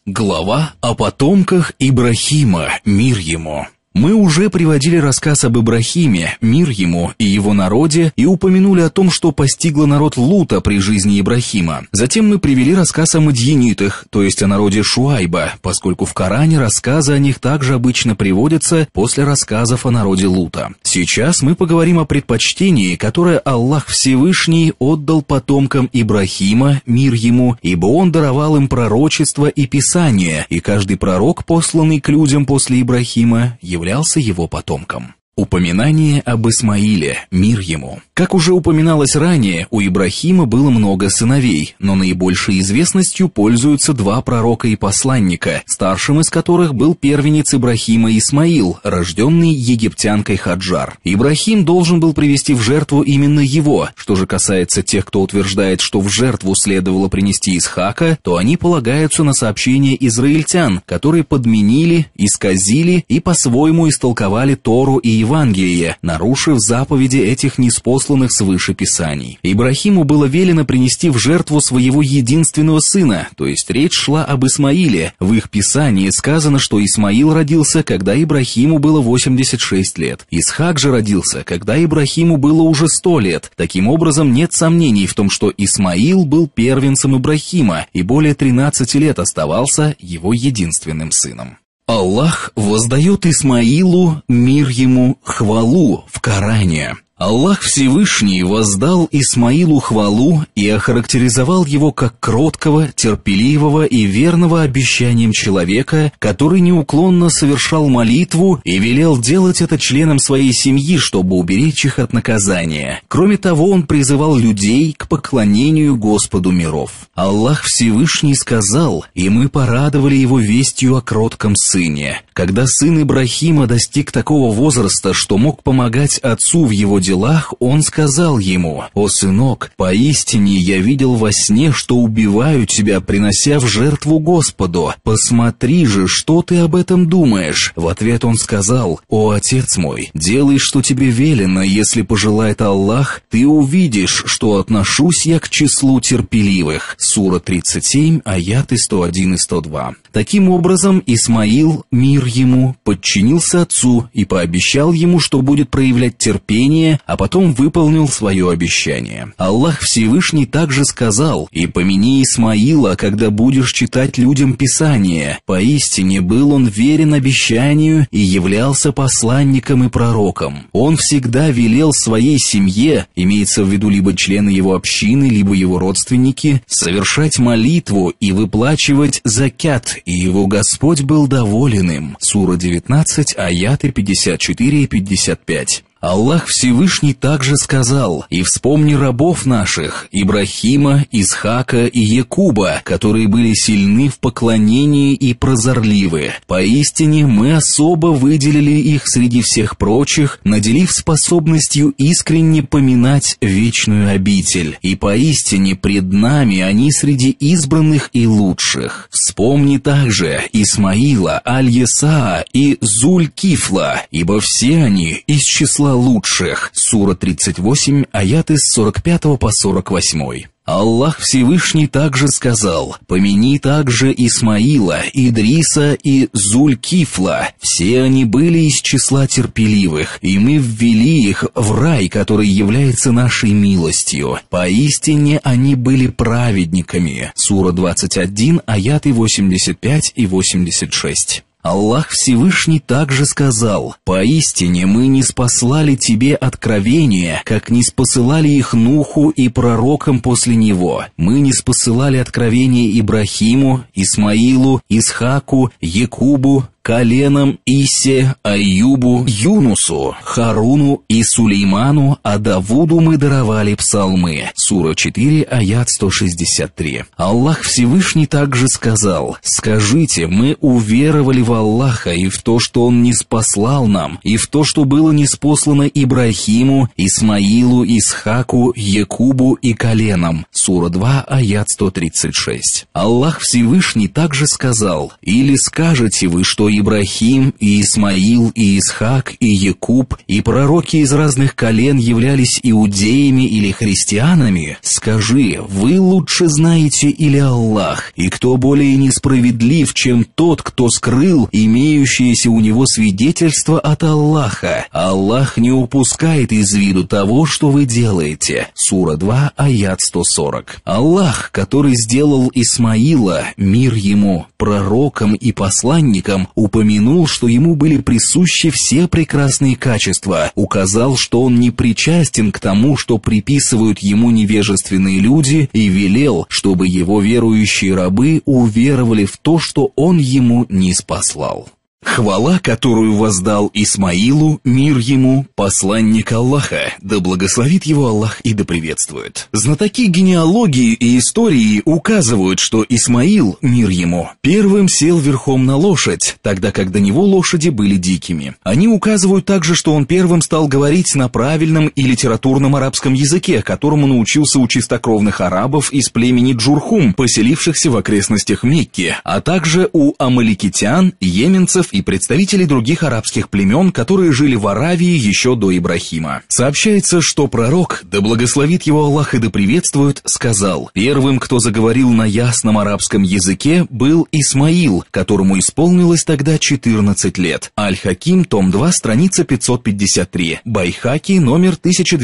Глава о потомках Ибрахима, мир ему. Мы уже приводили рассказ об Ибрахиме, мир ему, и его народе, и упомянули о том, что постигло народ Лута при жизни Ибрахима. Затем мы привели рассказ о мадьянитах, то есть о народе Шуайба, поскольку в Коране рассказы о них также обычно приводятся после рассказов о народе Лута. Сейчас мы поговорим о предпочтении, которое Аллах Всевышний отдал потомкам Ибрахима, мир ему, ибо он даровал им пророчество и писание, и каждый пророк, посланный к людям после Ибрахима, являлся его потомком. Упоминание об Исмаиле, мир ему. Как уже упоминалось ранее, у Ибрахима было много сыновей, но наибольшей известностью пользуются два пророка и посланника, старшим из которых был первенец Ибрахима Исмаил, рожденный египтянкой Хаджар. Ибрахим должен был привести в жертву именно его. Что же касается тех, кто утверждает, что в жертву следовало принести Исхака, то они полагаются на сообщения израильтян, которые подменили, исказили и по-своему истолковали Тору и Евангелие, нарушив заповеди этих ниспосланных свыше писаний. Ибрахиму было велено принести в жертву своего единственного сына, то есть речь шла об Исмаиле. В их писании сказано, что Исмаил родился, когда Ибрахиму было 86 лет. Исхак же родился, когда Ибрахиму было уже 100 лет. Таким образом, нет сомнений в том, что Исмаил был первенцем Ибрахима и более 13 лет оставался его единственным сыном. Аллах воздает Исмаилу, мир ему, хвалу в Коране. Аллах Всевышний воздал Исмаилу хвалу и охарактеризовал его как кроткого, терпеливого и верного обещанием человека, который неуклонно совершал молитву и велел делать это членам своей семьи, чтобы уберечь их от наказания. Кроме того, он призывал людей к поклонению Господу миров. Аллах Всевышний сказал: «И мы порадовали его вестью о кротком сыне». Когда сын Ибрахима достиг такого возраста, что мог помогать отцу в его делах, он сказал ему: «О, сынок, поистине я видел во сне, что убиваю тебя, принося в жертву Господу. Посмотри же, что ты об этом думаешь». В ответ он сказал: «О, отец мой, делай, что тебе велено, если пожелает Аллах, ты увидишь, что отношусь я к числу терпеливых». Сура 37, аяты 101 и 102. Таким образом, Исмаил, мир ему, подчинился отцу и пообещал ему, что будет проявлять терпение, а потом выполнил свое обещание. Аллах Всевышний также сказал: «И помяни Исмаила, когда будешь читать людям Писание. Поистине был он верен обещанию и являлся посланником и пророком. Он всегда велел своей семье, имеется в виду либо члены его общины, либо его родственники, совершать молитву и выплачивать закят, и его Господь был доволен им». Сура 19, аяты 54 и 55. Аллах Всевышний также сказал: «И вспомни рабов наших, Ибрахима, Исхака и Якуба, которые были сильны в поклонении и прозорливы. Поистине мы особо выделили их среди всех прочих, наделив способностью искренне поминать вечную обитель. И поистине пред нами они среди избранных и лучших. Вспомни также Исмаила, Аль-Есаа и Зуль-Кифла, ибо все они из числа лучших». Сура 38, аяты с 45 по 48. Аллах Всевышний также сказал: «Помяни также Исмаила, Идриса и Зуль-Кифла. Все они были из числа терпеливых, и мы ввели их в рай, который является нашей милостью. Поистине они были праведниками». Сура 21, аяты 85 и 86. Аллах Всевышний также сказал: «Поистине мы ниспослали тебе откровения, как ниспосылали их Нуху и пророкам после него. Мы ниспосылали откровения Ибрахиму, Исмаилу, Исхаку, Якубу, Коленам, Исе, Аюбу, Юнусу, Харуну и Сулейману, а Давуду мы даровали псалмы». Сура 4, аят 163. Аллах Всевышний также сказал: «Скажите, мы уверовали в Аллаха и в то, что Он ниспослал нам, и в то, что было ниспослано Ибрахиму, Исмаилу, Исхаку, Якубу и Коленам». Сура 2, аят 136. Аллах Всевышний также сказал: «Или скажете вы, что и Ибрахим, и Исмаил, и Исхак, и Якуб, и пророки из разных колен являлись иудеями или христианами, скажи, вы лучше знаете или Аллах, и кто более несправедлив, чем тот, кто скрыл имеющееся у него свидетельство от Аллаха? Аллах не упускает из виду того, что вы делаете. Сура 2, аят 140. Аллах, который сделал Исмаила, мир ему, пророком и посланником, упомянул, что ему были присущи все прекрасные качества, указал, что он не причастен к тому, что приписывают ему невежественные люди, и велел, чтобы его верующие рабы уверовали в то, что он ему ниспослал. Хвала, которую воздал Исмаилу, мир ему, посланник Аллаха, да благословит его Аллах и да приветствует. Знатоки генеалогии и истории указывают, что Исмаил, мир ему, первым сел верхом на лошадь, тогда как до него лошади были дикими. Они указывают также, что он первым стал говорить на правильном и литературном арабском языке, которому научился у чистокровных арабов из племени Джурхум, поселившихся в окрестностях Мекки, а также у амаликитян, йеменцев и представителей других арабских племен, которые жили в Аравии еще до Ибрахима. Сообщается, что пророк, да благословит его Аллах и да приветствует, сказал: первым, кто заговорил на ясном арабском языке, был Исмаил, которому исполнилось тогда 14 лет. Аль-Хаким, том 2, страница 553, Байхаки, номер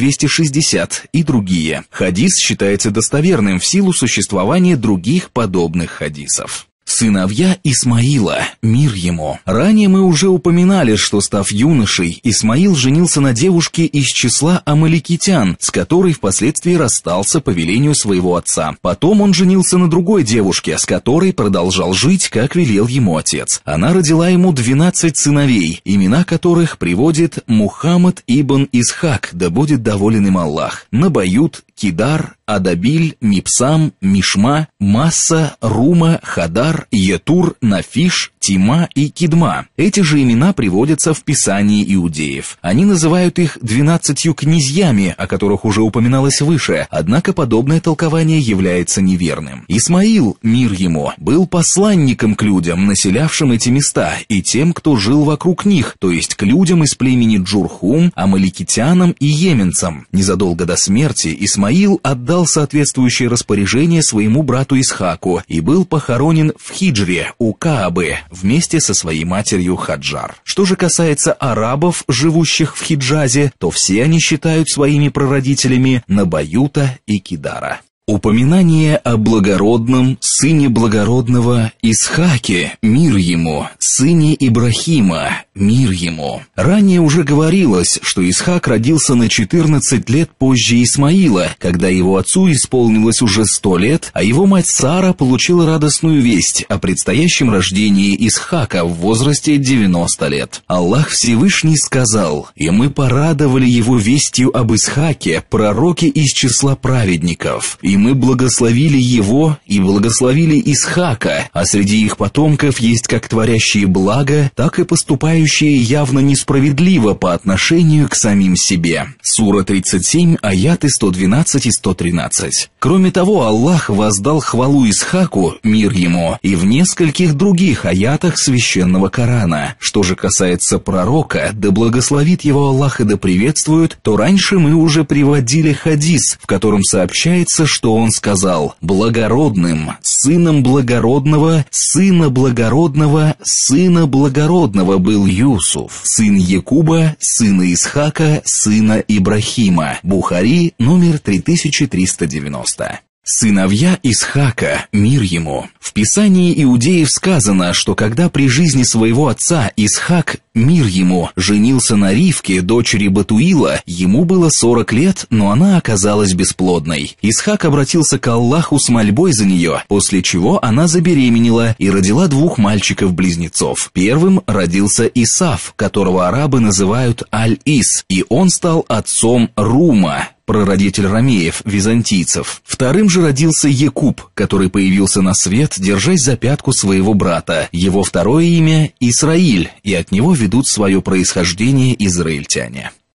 1260 и другие. Хадис считается достоверным в силу существования других подобных хадисов. Сыновья Исмаила, мир ему. Ранее мы уже упоминали, что, став юношей, Исмаил женился на девушке из числа амаликитян, с которой впоследствии расстался по велению своего отца. Потом он женился на другой девушке, с которой продолжал жить, как велел ему отец. Она родила ему 12 сыновей, имена которых приводит Мухаммад ибн Исхак, да будет доволен им Аллах: Набают, Кидар, Адабиль, Мипсам, Мишма, Масса, Рума, Хадар, Етур, Нафиш, Тима и Кидма. Эти же имена приводятся в Писании иудеев. Они называют их 12 князьями, о которых уже упоминалось выше, однако подобное толкование является неверным. Исмаил, мир ему, был посланником к людям, населявшим эти места, и тем, кто жил вокруг них, то есть к людям из племени Джурхум, амаликитянам и йеменцам. Незадолго до смерти Исмаил отдал соответствующее распоряжение своему брату Исхаку и был похоронен в Хиджре у Каабы вместе со своей матерью Хаджар. Что же касается арабов, живущих в Хиджазе, то все они считают своими прародителями Набаюта и Кидара. Упоминание о благородном, сыне благородного Исхаке, мир ему, сыне Ибрахима, мир ему. Ранее уже говорилось, что Исхак родился на 14 лет позже Исмаила, когда его отцу исполнилось уже 100 лет, а его мать Сара получила радостную весть о предстоящем рождении Исхака в возрасте 90 лет. Аллах Всевышний сказал: «И мы порадовали его вестью об Исхаке, пророке из числа праведников, и мы благословили его и благословили Исхака, а среди их потомков есть как творящие благо, так и поступающие явно несправедливо по отношению к самим себе». Сура 37, аяты 112 и 113. Кроме того, Аллах воздал хвалу Исхаку, мир ему, и в нескольких других аятах священного Корана. Что же касается пророка, да благословит его Аллах и да приветствует, то раньше мы уже приводили хадис, в котором сообщается, что он сказал: «Благородным, сыном благородного, сына благородного, сына благородного был Юсуф, сын Якуба, сына Исхака, сына Ибрахима». Бухари, номер 3390. Сыновья Исхака, мир ему. В Писании иудеев сказано, что когда при жизни своего отца Исхак, мир ему, женился на Ривке, дочери Батуила, ему было 40 лет, но она оказалась бесплодной. Исхак обратился к Аллаху с мольбой за нее, после чего она забеременела и родила 2 мальчиков-близнецов. Первым родился Исав, которого арабы называют Аль-Ис, и он стал отцом Рума, прародитель ромеев, византийцев. Вторым же родился Якуб, который появился на свет, держась за пятку своего брата. Его второе имя – Исраиль, и от него ведут свое происхождение израильтяне.